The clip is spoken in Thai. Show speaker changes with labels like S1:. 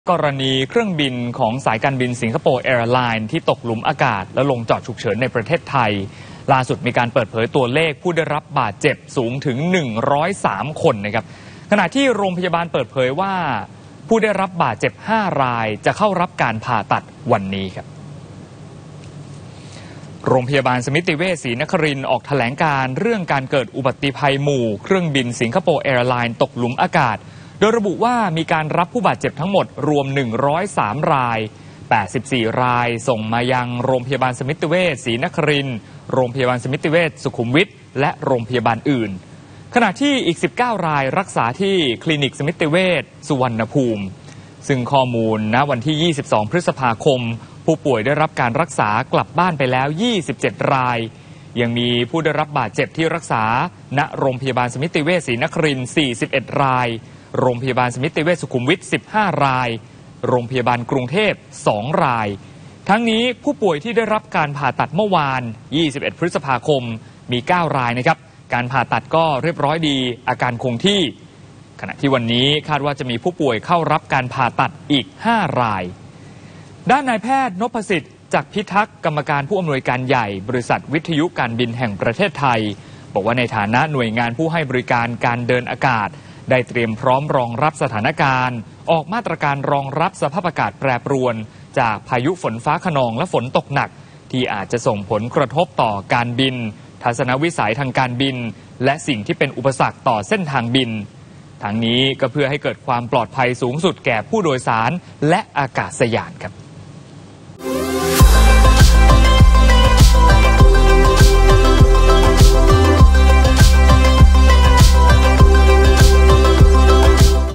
S1: กรณีเครื่องบินของสายการบินสิงคโปร์แอร์ไลน์ที่ตกหลุมอากาศและลงจอดฉุกเฉินในประเทศไทยล่าสุดมีการเปิดเผยตัวเลขผู้ได้รับบาดเจ็บสูงถึง103 คนนะครับขณะที่โรงพยาบาลเปิดเผยว่าผู้ได้รับบาดเจ็บ5 รายจะเข้ารับการผ่าตัดวันนี้ครับโรงพยาบาลสมิติเวชศรีนครินทร์ออกแถลงการเรื่องการเกิดอุบัติภัยหมู่เครื่องบินสิงคโปร์แอร์ไลน์ตกหลุมอากาศโดยระบุว่ามีการรับผู้บาดเจ็บทั้งหมดรวม103 ราย84 รายส่งมายังโรงพยาบาลสมิติเวชศรีนครินทร์โรงพยาบาลสมิติเวชสุขุมวิทและโรงพยาบาลอื่นขณะที่อีก19 รายรักษาที่คลินิกสมิติเวชสุวรรณภูมิซึ่งข้อมูลณวันที่22 พฤษภาคมผู้ป่วยได้รับการรักษากลับบ้านไปแล้ว27 รายยังมีผู้ได้รับบาดเจ็บที่รักษาณโรงพยาบาลสมิติเวชศรีนครินทร์41 รายโรงพยาบาลสมิติเวชสุขุมวิท15 รายโรงพยาบาลกรุงเทพ2 รายทั้งนี้ผู้ป่วยที่ได้รับการผ่าตัดเมื่อวาน21 พฤษภาคมมี9 รายนะครับการผ่าตัดก็เรียบร้อยดีอาการคงที่ขณะที่วันนี้คาดว่าจะมีผู้ป่วยเข้ารับการผ่าตัดอีก5 รายด้านนายแพทย์นพสิทธิ์จักรพิทักษ์กรรมการผู้อำนวยการใหญ่บริษัทวิทยุการบินแห่งประเทศไทยบอกว่าในฐานะหน่วยงานผู้ให้บริการการเดินอากาศได้เตรียมพร้อมรองรับสถานการณ์ออกมาตรการรองรับสภาพอากาศแปรปรวนจากพายุฝนฟ้าคะนองและฝนตกหนักที่อาจจะส่งผลกระทบต่อการบินทัศนวิสัยทางการบินและสิ่งที่เป็นอุปสรรคต่อเส้นทางบินทั้งนี้ก็เพื่อให้เกิดความปลอดภัยสูงสุดแก่ผู้โดยสารและอากาศยานครับ